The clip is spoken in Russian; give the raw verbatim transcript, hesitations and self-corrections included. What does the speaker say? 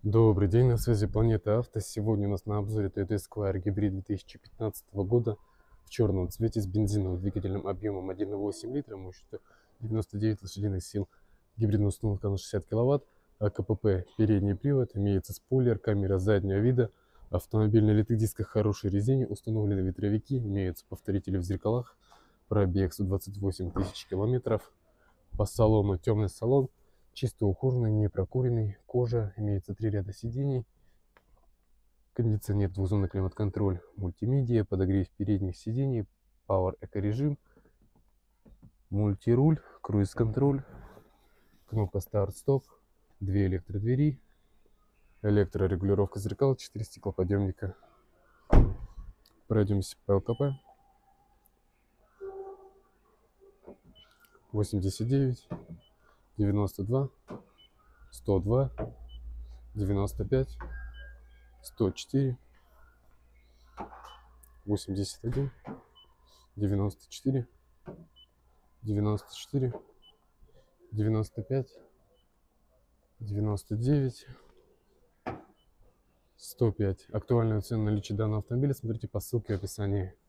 Добрый день, на связи Планета Авто. Сегодня у нас на обзоре Toyota Esquire гибрид две тысячи пятнадцатого года в черном цвете с бензиновым двигателем объемом один и восемь литра, мощностью девяносто девять лошадиных сил, гибридная установка на шестьдесят киловатт, АКПП передний привод, имеется спойлер, камера заднего вида, автомобиль на литых дисках, хорошей резине, установлены ветровики, имеются повторители в зеркалах, пробег сто двадцать восемь тысяч километров. По салону темный салон, чисто ухоженный, не прокуренный, кожа, имеется три ряда сидений, кондиционер, двухзонный климат-контроль, мультимедиа, подогрев передних сидений, Power Eco режим, мультируль, круиз-контроль, кнопка старт-стоп, две электродвери, электрорегулировка зеркал, четыре стеклоподъемника. Пройдемся по ЛКП. восемьдесят девять, девяносто два, сто два, девяносто пять, сто четыре, восемьдесят один, девяносто четыре, девяносто четыре, девяносто пять, девяносто девять, сто пять. Актуальную цену наличия данного автомобиля смотрите по ссылке в описании.